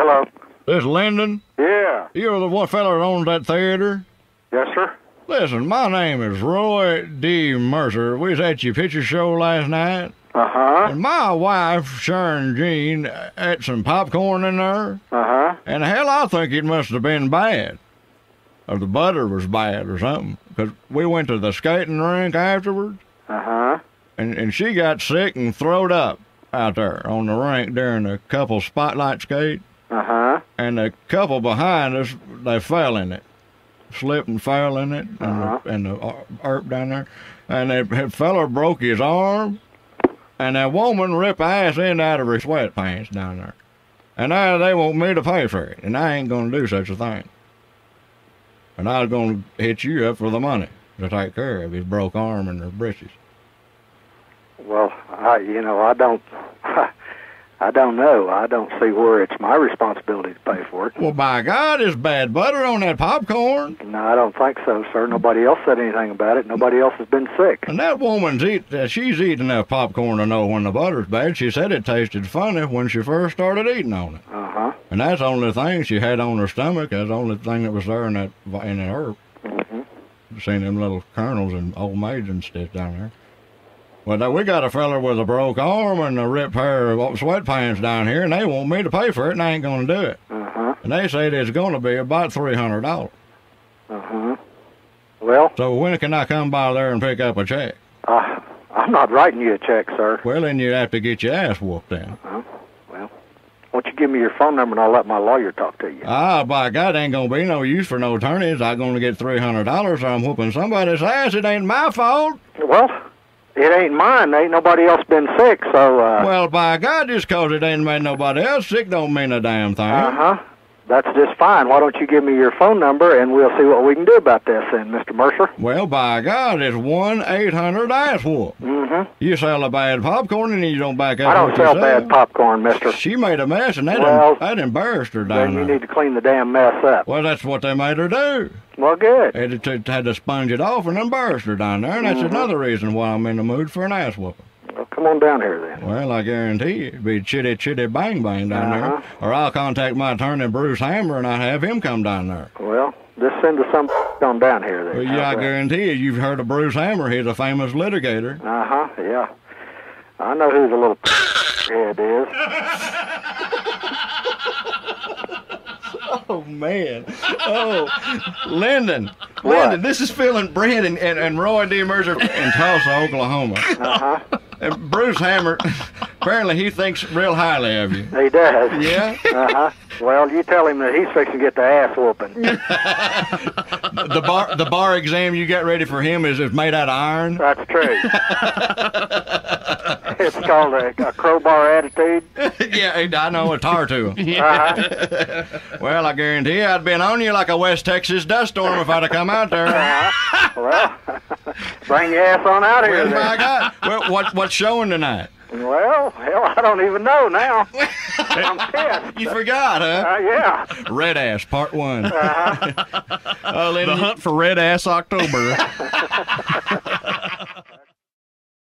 Hello. This is Lyndon. Yeah. You're the one fella that owns that theater? Yes, sir. Listen, my name is Roy D. Mercer. We was at your picture show last night. Uh-huh. And my wife, Sharon Jean, ate some popcorn in there. Uh-huh. And hell, I think it must have been bad. Or the butter was bad or something. Because we went to the skating rink afterwards. Uh-huh. And she got sick and throwed up out there on the rink during a couple spotlight skate. Uh-huh. And the couple behind us, they fell in it. Slipped and fell in it. And the herb down there. And that fella broke his arm. And that woman ripped ass in out of her sweatpants down there. And now they want me to pay for it. And I ain't going to do such a thing. And I was going to hit you up for the money to take care of his broke arm and her britches. Well, I don't know. I don't see where it's my responsibility to pay for it. Well, by God, there's bad butter on that popcorn. No, I don't think so, sir. Nobody else said anything about it. Nobody else has been sick. And that woman's she's eating enough popcorn to know when the butter's bad. She said it tasted funny when she first started eating on it. Uh-huh. And that's the only thing she had on her stomach. That's the only thing that was there in that herb. Mm-hmm. Seen them little kernels and old maids and stuff down there. Well, we got a fella with a broke arm and a ripped pair of sweatpants down here, and they want me to pay for it, and I ain't going to do it. Uh-huh. And they say it's going to be about $300. Uh-huh. Well? So when can I come by there and pick up a check? I'm not writing you a check, sir. Well, then you'd have to get your ass whooped then. Well, why don't you give me your phone number and I'll let my lawyer talk to you. By God, ain't going to be no use for no attorneys. I'm going to get $300, so I'm whooping somebody's ass. It ain't my fault. Well, it ain't mine. Ain't nobody else been sick, so, Well, by God, just 'cause it ain't made nobody else sick don't mean a damn thing. Uh-huh. That's just fine. Why don't you give me your phone number, and we'll see what we can do about this then, Mr. Mercer. Well, by God, it's 1-800-ASS-WHOOP. Mm-hmm. You sell a bad popcorn and you don't back up. I don't sell bad popcorn, mister. She made a mess, and that embarrassed her down there. Then you there. need to clean the damn mess up. Well, that's what they made her do. Well, good. Had to sponge it off and embarrass her down there, and that's another reason why I'm in the mood for an ass whooping. Well, come on down here then. Well, I guarantee you, it'd be chitty chitty bang bang down there. Or I'll contact my attorney, Bruce Hammer, and I'll have him come down there. Well, just send us some on down here then. Well, yeah, I guarantee you, you've heard of Bruce Hammer. He's a famous litigator. Uh-huh, yeah. I know who the little head is. Oh, man. Oh, Lyndon, this is Phil and Brent and Roy D. Mercer in Tulsa, Oklahoma. Uh-huh. And Bruce Hammer, apparently he thinks real highly of you. He does. Yeah? Uh-huh. Well, you tell him that he's fixing to get the ass whooping. The bar exam you got ready for him is made out of iron? That's true. It's called a crowbar attitude. Yeah, I know, a tar tool. Uh-huh. Well, I guarantee you I'd been on you like a West Texas dust storm if I'd have come out there. Well, bring your ass on out here Well, then. my God. Well, what's showing tonight? Well, hell, I don't even know now. I'm pissed. You forgot, huh? Yeah. Red Ass, Part 1. Uh-huh. The Hunt for Red Ass October.